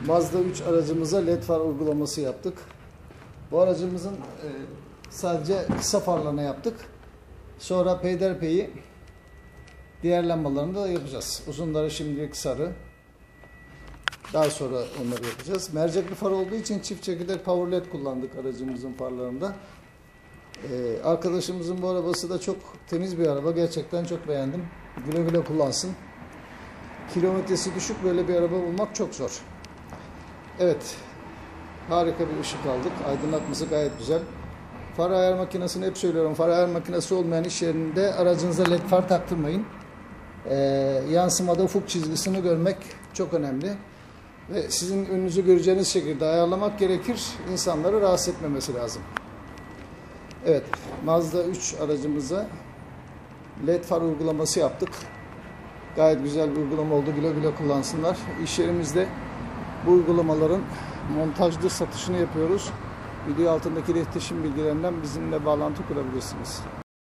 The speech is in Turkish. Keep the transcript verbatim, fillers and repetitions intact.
Mazda üç aracımıza led far uygulaması yaptık. Bu aracımızın e, sadece kısa farlarına yaptık. Sonra peyderpeyi diğer lambalarını da yapacağız. Uzunları şimdilik sarı. Daha sonra onları yapacağız. Mercekli far olduğu için çift çekirdek power led kullandık aracımızın farlarında. Ee, arkadaşımızın bu arabası da çok temiz bir araba. Gerçekten çok beğendim. Güle güle kullansın. Kilometresi düşük böyle bir araba bulmak çok zor. Evet. Harika bir ışık aldık. Aydınlatması gayet güzel. Far ayar makinesini hep söylüyorum. Far ayar makinesi olmayan iş yerinde aracınıza led far taktırmayın. Ee, yansımada ufuk çizgisini görmek çok önemli. Ve sizin önünüzü göreceğiniz şekilde ayarlamak gerekir. İnsanları rahatsız etmemesi lazım. Evet. Mazda üç aracımıza led far uygulaması yaptık. Gayet güzel bir uygulama oldu. Güle güle kullansınlar. İş yerimizde bu uygulamaların montajlı satışını yapıyoruz. Video altındaki iletişim bilgilerinden bizimle bağlantı kurabilirsiniz.